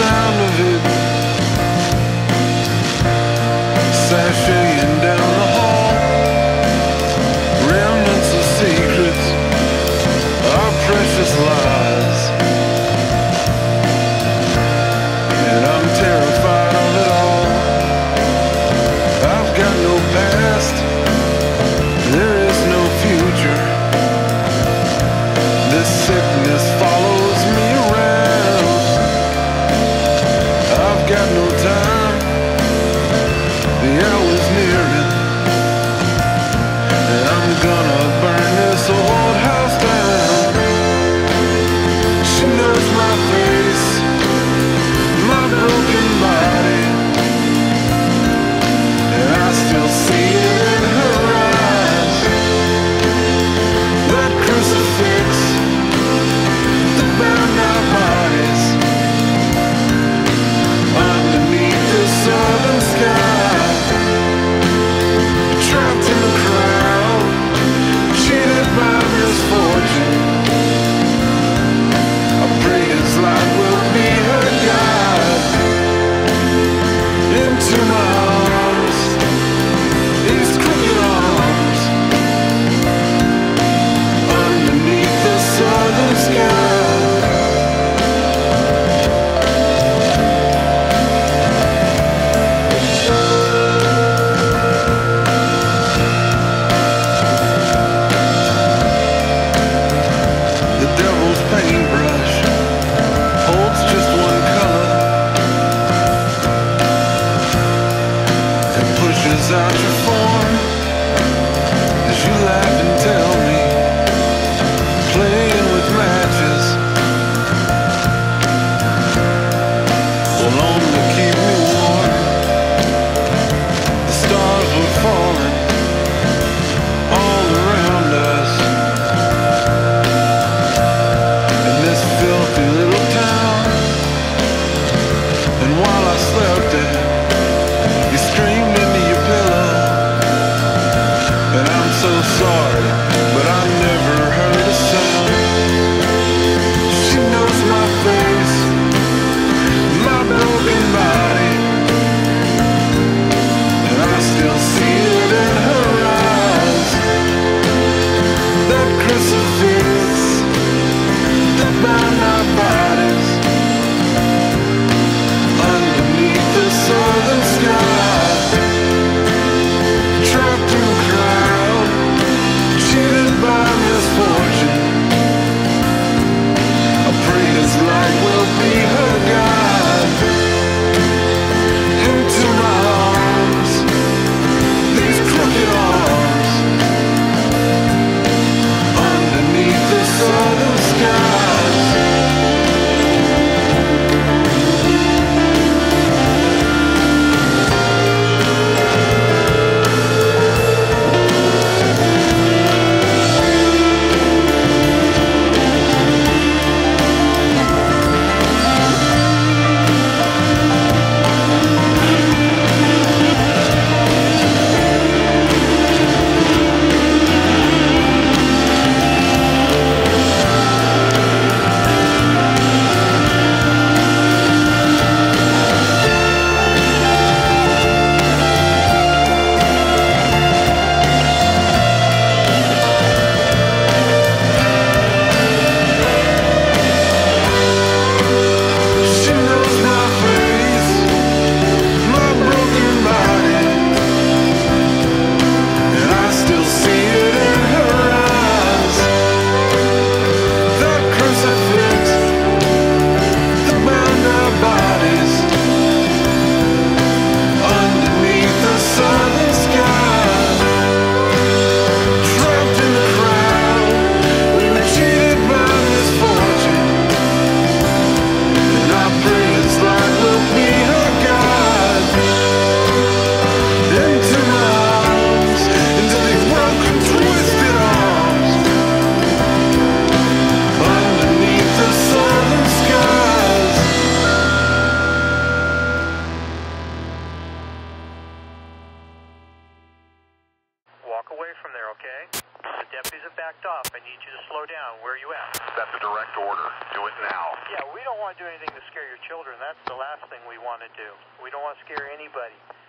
sound of it sashaying down the hall. Remnants of secrets, our precious lies. And I'm terrified of it all. I've got no past, there is no future. This sickness follows me around. I've got no time, the hour's nearing, and I'm gonna burn this old house down. She knows my face, my broken body, and I still see it in her eyes. That crucifix that bound our bodies underneath the southern sky. Trapped in the crowd, cheated by misfortune. I pray his light will be her guide. Into my arms, these crooked arms, underneath the southern sky. The devil's paintbrush holds just one color and pushes out your form as you laugh and tell me, playing with matches will only keep me warm. The stars were falling all around us in this filthy little town. And while I slept there, you screamed into your pillow. And I'm so sorry, but I never heard a sound. She knows my face, my broken body, and I still see it in her eyes. That crucifix that bound our bodies underneath the southern sky. Trapped in the crowd, cheated by misfortune. I pray his light will be her guide. Into my arms, these crooked arms, underneath the southern skies. She knows my face, my broken body, and I still see it in her eyes. That crucifix that bound our bodies underneath the southern sky. Trapped in the crowd, we were cheated by misfortune. And I pray his light will be her guide. Into my arms, into these broken, twisted arms, underneath the southern skies. Walk away from there, okay? deputies have backed off. I need you to slow down. Where are you at? That's a direct order. Do it now. Yeah, we don't want to do anything to scare your children. That's the last thing we want to do. We don't want to scare anybody.